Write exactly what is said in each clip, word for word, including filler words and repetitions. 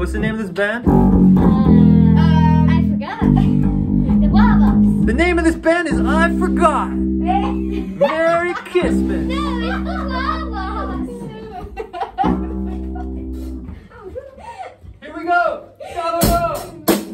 What's the name of this band? Uh, I forgot. The W A H S. The name of this band is I Forgot. Merry Christmas. No, it's the W A H S. Here we go. Go, go, go.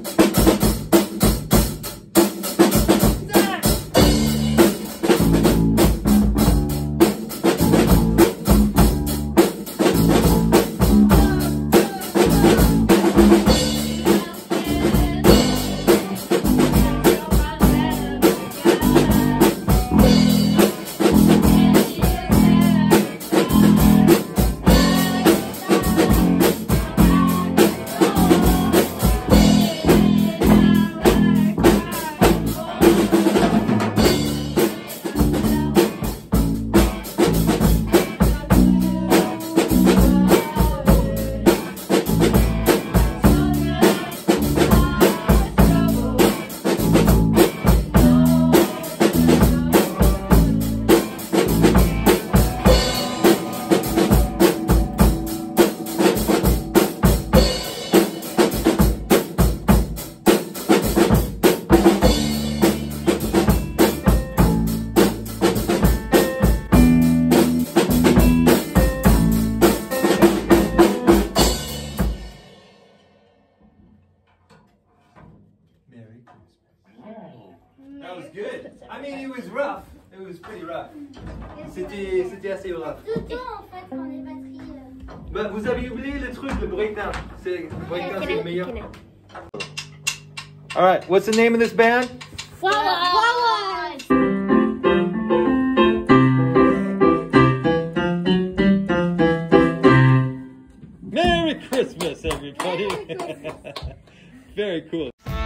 Merry Christmas. That was good. I mean, it was rough. It was pretty rough. C'était, c'était assez rough. Tout le temps, en fait, quand les batteries. Bah, vous avez oublié le truc, le breakdown. C'est le breakdown, c'est le meilleur. All right, what's the name of this band? W A H S. Merry Christmas, everybody. Merry Christmas. Very cool.